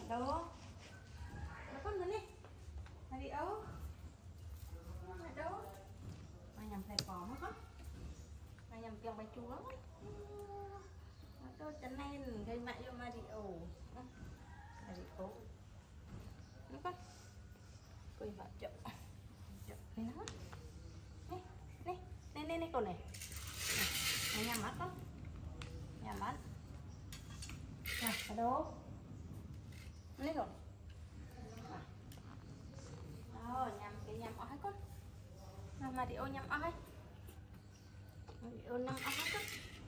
đâu nó con nữa nè mày đi đâu mày đâu mày nhầm phải cỏ mất không mày nhầm kêu bài chúa nó tôi chân này gây mẹ cho mày đi ổ mày đi ổ nó con quỳ vào chậm chậm này nó này con này mày nhầm mắt không nhầm mắt à ở đâu này rồi nhầm cái nhầm ói con mà đi ô nhầm ói đi ô nhầm ói con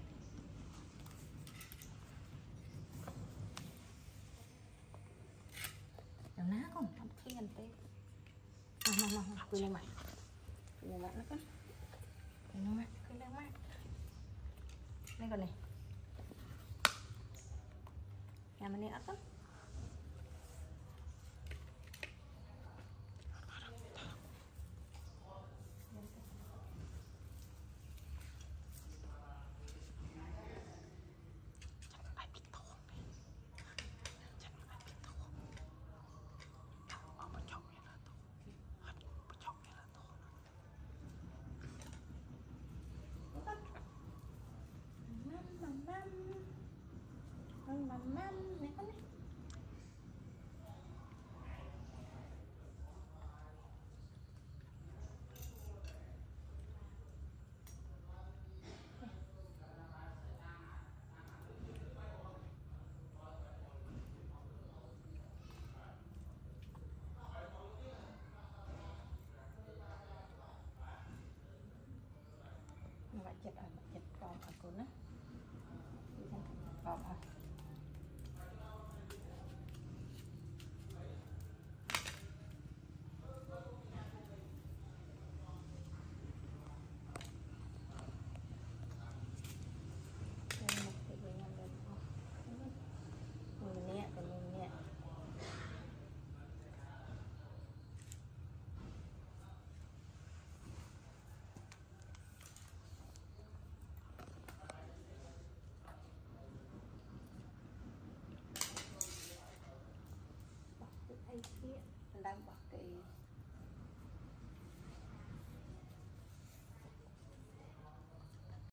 đừng ná con không khi anh tê mà cười lên mặt nó con cười lên mặt đây con này nhà mình đi ớt con mắm này con này bạn chật còn ở cô nữa còn đang bỏ cái